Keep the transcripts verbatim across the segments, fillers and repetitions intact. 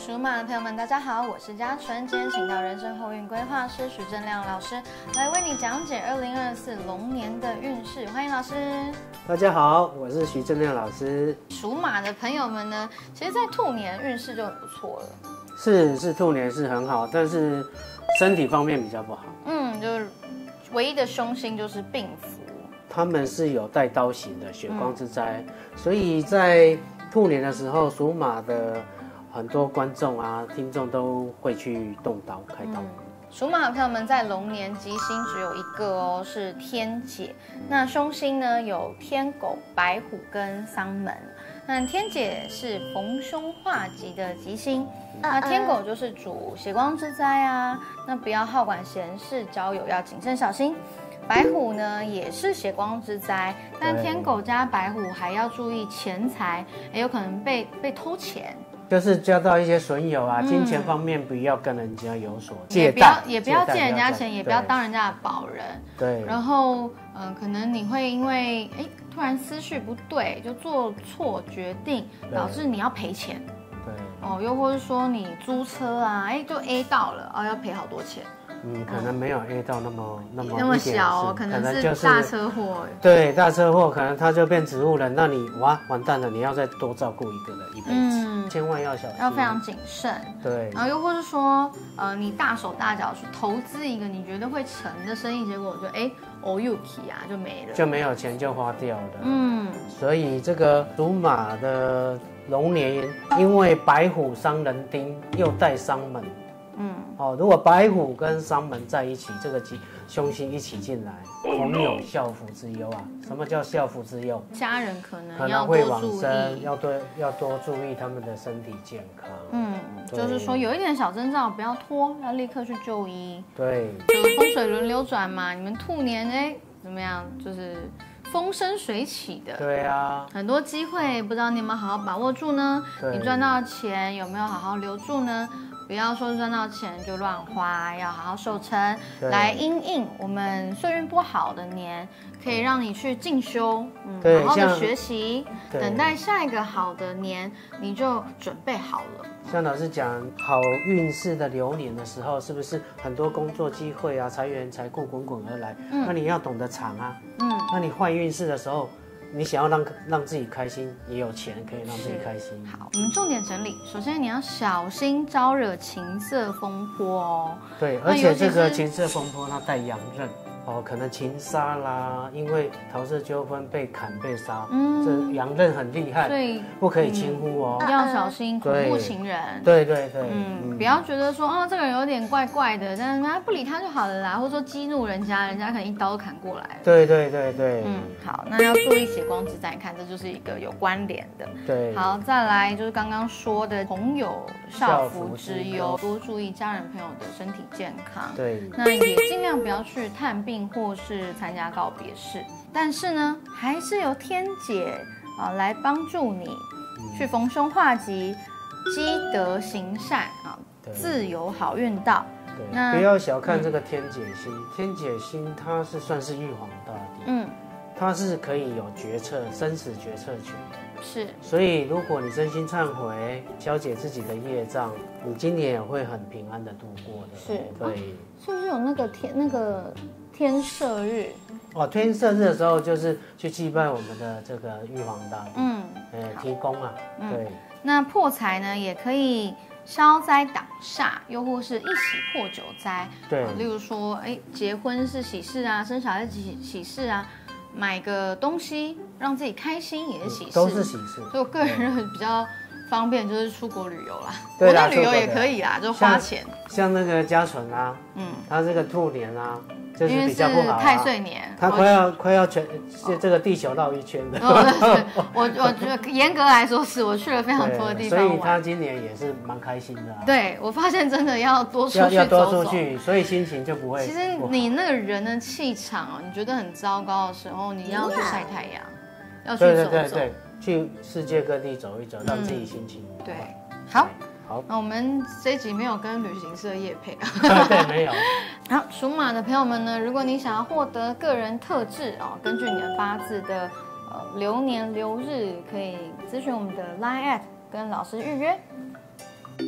属马的朋友们，大家好，我是嘉纯。今天请到人生后运规划师许正亮老师来为你讲解二零二四龙年的运势，欢迎老师。 大家好，我是徐正亮老师。 属马的朋友们呢，其实在兔年运势就很不错了。 是是，兔年是很好，但是身体方面比较不好。 嗯，就是唯一的凶星就是病符。 他们是有带刀型的血光之灾，嗯、所以在兔年的时候，属马的很多观众啊、听众都会去动刀开刀。嗯、 属马的朋友们在龙年吉星只有一个哦，是天解。那凶星呢有天狗、白虎跟丧门。那天解是逢凶化吉的吉星。那天狗就是主血光之灾啊，那不要好管闲事，交友要谨慎小心。白虎呢也是血光之灾，但天狗加白虎还要注意钱财，也有可能被被偷钱， 就是交到一些损友啊，嗯、金钱方面不要跟人家有所借贷，也不要借人家钱，也不要当人家的保人。 对， 然后嗯、呃，可能你会因为哎突然思绪不对，就做错决定，导致你要赔钱。 对， 哦，又或是说你租车啊，哎就 A 到了，哦要赔好多钱。 嗯，可能没有 A 到那么那么那么小哦，可能是大车祸。 对，大车祸可能他就变植物人，那你哇完蛋了，你要再多照顾一个人一辈子，嗯、千万要小心， 要非常谨慎。 对， 然后又或是说，呃，你大手大脚去投资一个你觉得会成的生意，结果就哎 ，O U K 啊就没了， 就没有钱就花掉了。 嗯， 所以这个属马的龙年，因为白虎伤人丁，又带伤门。嗯，哦，如果白虎跟丧门在一起，这个凶星一起进来，恐有孝福之忧啊。什么叫孝福之忧？ 家人可能可能会往生，要多要多注意他们的身体健康。嗯， 就是说有一点小征兆，不要拖，要立刻去就医。 对， 就风水轮流转嘛。你们兔年哎怎么样？就是风生水起的。 对啊， 很多机会，不知道你有没有好好把握住呢？你赚到的钱有没有好好留住呢？不要说赚到钱就乱花，要好好守成，来因应我们岁运不好的年，可以让你去进修，嗯，好好的学习，等待下一个好的年，你就准备好了。 像老师讲，好运势的流年的时候，是不是很多工作机会啊、财源、财库滚滚而来？嗯，那你要懂得藏啊。嗯，那你坏运势的时候，你想要让让自己开心，也有钱可以让自己开心。 好，我们重点整理，首先你要小心招惹情色风波哦。 对，而且这个情色风波它带阳刃哦，可能情杀啦，因为桃色纠纷被砍被杀，嗯，这阳刃很厉害，所以不可以轻忽哦， 嗯、要小心恐怖情人。 对对对， 嗯，嗯不要觉得说哦这个人有点怪怪的，但是他不理他就好了啦，或者说激怒人家，人家可能一刀砍过来。 对对对对， 嗯，好，那要注意血光之灾，看这就是一个有关联的。 对， 好，再来就是刚刚说的恐有孝福之忧，多注意家人朋友的身体健康。 对， 那也尽量不要去探病或是参加告别式，但是呢，还是由天解啊来帮助你去逢凶化吉、积德行善啊，自有好运到。 那不要小看这个天解星，嗯、天解星它是算是玉皇大帝，嗯，它是可以有决策、生死决策权。 是， 所以如果你真心忏悔，消解自己的业障，你今年也会很平安的度过的。 是， 对， 啊、是不是有那个天那个天赦日？ 哦，天赦日的时候就是去祭拜我们的这个玉皇大帝，嗯，呃，提供啊，嗯、对。 那破财呢，也可以消灾挡煞，又或是一喜破九灾。 对、 啊，例如说，哎，结婚是喜事啊，生小孩喜喜事啊。买个东西让自己开心也是喜事， 都是喜事。 所以我个人认为比较方便就是出国旅游啦，国内旅游也可以啦，就花钱。 像那个嘉纯啊，嗯，他这个兔年啊，就是比较不好、啊， 太岁年， 他快要快要全这个地球绕一圈的。 哦，对，我我觉得严格来说是我去了非常多的地方玩， 所以他今年也是蛮开心的、啊。 对，我发现真的要多出去要要多走出去，所以心情就不会。 其实你那个人的气场哦，你觉得很糟糕的时候，你要去晒太阳，要去走走， 对对对对，去世界各地走一走，让自己心情、 嗯、对好。 好， 那我们这一集没有跟旅行社业配啊，对，没有。 好，属马的朋友们呢，如果你想要获得个人特质哦，根据你的八字的呃流年流日，可以咨询我们的 Line at 跟老师预约。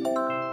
拜。